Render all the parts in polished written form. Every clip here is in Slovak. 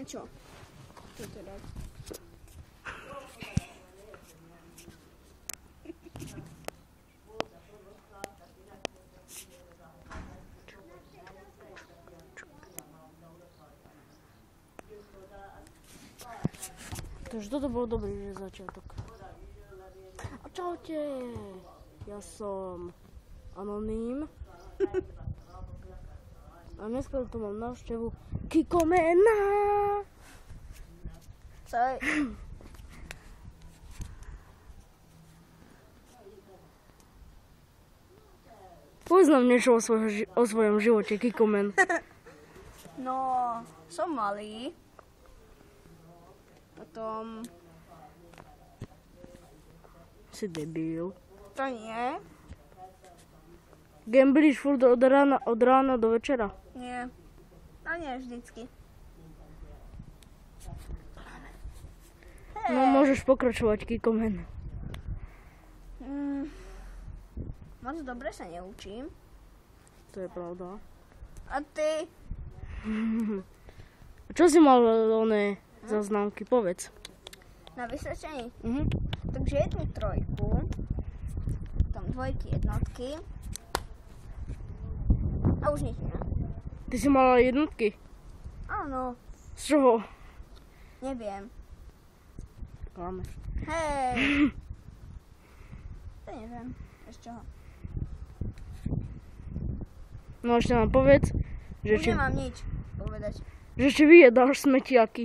čo? Čo teraz? Takže toto bol dobrý začiatok. A čaute, ja som Anonym. A dneska tu mám návštevu Kikomena. Sorry. Povedz nám niečo o svojom živote, Kikomen. No, som malý. Potom... Si debil. To nie. Gamblíš furt od rána do večera? Nie. No nie vždycky. No môžeš pokračovať, Kikomen. Moc dobre sa neučím. To je pravda. A ty? Čo si mal za známky? Povedz. Na vysvedčení? Mhm. Takže 1, 3, potom 2, jednotky. A už nič nie. Ty si mala jednotky? Áno, Z čoho? neviem. Klameš. Hej! To neviem. Z čoho? No ešte nám povedz, Už nemám nič povedať. že či vyjedáš smetiaky.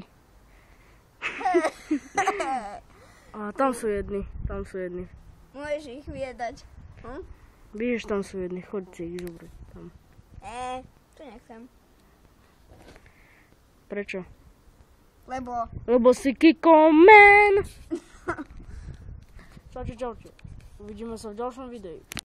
A tam sú jedni. Môžeš ich vyjedať. Vidíš, tam sú jedni, choď si ich zobrať. Tam. To nechcem. Prečo? Lebo si Kikomen! Čaute. Uvidíme sa v ďalšom videu.